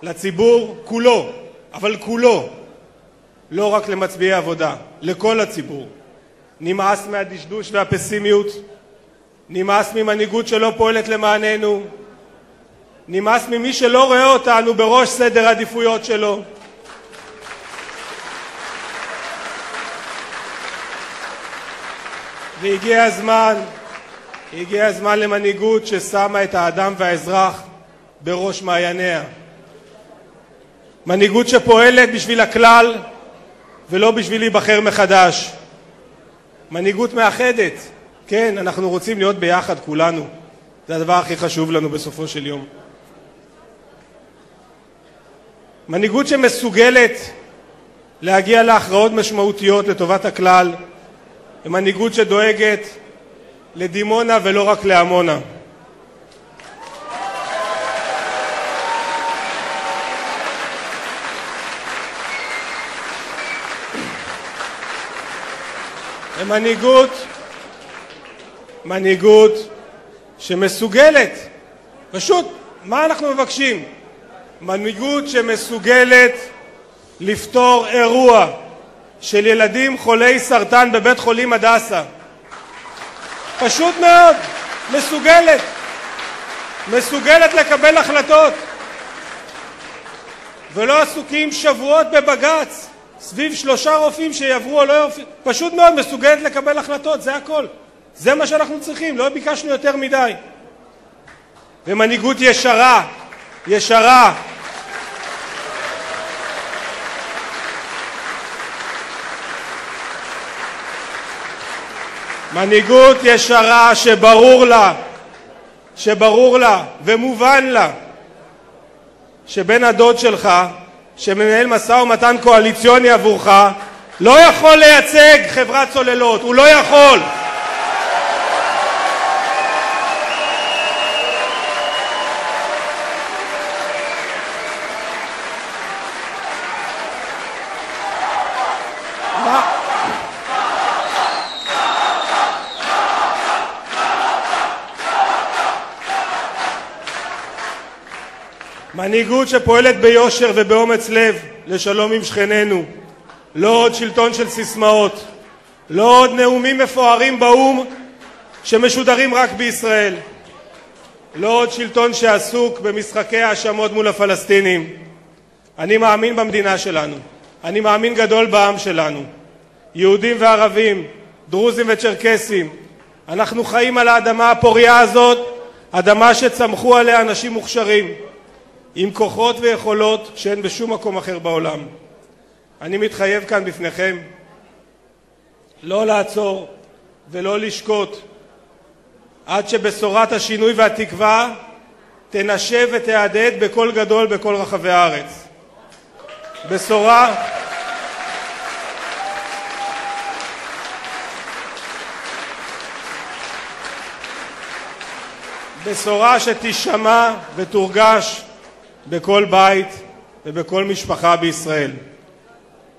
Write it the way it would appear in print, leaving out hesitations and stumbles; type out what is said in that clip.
לציבור כולו, אבל כולו, לא רק למצביעי עבודה, לכל הציבור. נמאס מהדשדוש והפסימיות, נמאס ממנהיגות שלא פועלת למעננו, נמאס ממי שלא רואה אותנו בראש סדר העדיפויות שלו. והגיע הזמן למנהיגות ששמה את האדם והאזרח בראש מעייניה. מנהיגות שפועלת בשביל הכלל ולא בשביל להיבחר מחדש. מנהיגות מאחדת. כן, אנחנו רוצים להיות ביחד כולנו. זה הדבר הכי חשוב לנו בסופו של יום. מנהיגות שמסוגלת להגיע להכרעות משמעותיות לטובת הכלל, ומנהיגות שדואגת לדימונה ולא רק לעמונה. מנהיגות שמסוגלת, פשוט, מה אנחנו מבקשים? מנהיגות שמסוגלת לפתור אירוע של ילדים חולי סרטן בבית חולים הדסה. פשוט מאוד, מסוגלת לקבל החלטות, ולא עסוקים שבועות בבג"ץ סביב 3 רופאים שיעברו או לא יעברו. פשוט מאוד מסוגלת לקבל החלטות, זה הכל. זה מה שאנחנו צריכים, לא ביקשנו יותר מדי. ומנהיגות ישרה. מנהיגות ישרה שברור לה ומובן לה שבן הדוד שלך שמנהל משא ומתן קואליציוני עבורך לא יכול לייצג חברת צוללות, הוא לא יכול. מנהיגות שפועלת ביושר ובאומץ לב לשלום עם שכנינו. לא עוד שלטון של סיסמאות, לא עוד נאומים מפוארים באו"ם שמשודרים רק בישראל, לא עוד שלטון שעסוק במשחקי האשמות מול הפלסטינים. אני מאמין במדינה שלנו, אני מאמין גדול בעם שלנו, יהודים וערבים, דרוזים וצ'רקסים. אנחנו חיים על האדמה הפוריה הזאת, אדמה שצמחו עליה אנשים מוכשרים עם כוחות ויכולות שאין בשום מקום אחר בעולם. אני מתחייב כאן בפניכם לא לעצור ולא לשקוט עד שבשורת השינוי והתקווה תנשב ותהדהד בקול גדול בכל רחבי הארץ. בשורה שתשמע ותורגש בכל בית ובכל משפחה בישראל.